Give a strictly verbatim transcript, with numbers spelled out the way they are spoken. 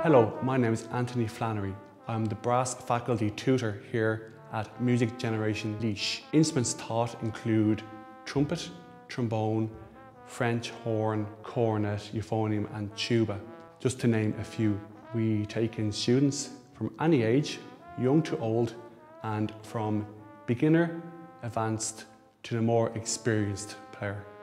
Hello, my name is Anthony Flannery. I'm the brass faculty tutor here at Music Generation Laois. Instruments taught include trumpet, trombone, French horn, cornet, euphonium and tuba, just to name a few. We take in students from any age, young to old, and from beginner, advanced to the more experienced player.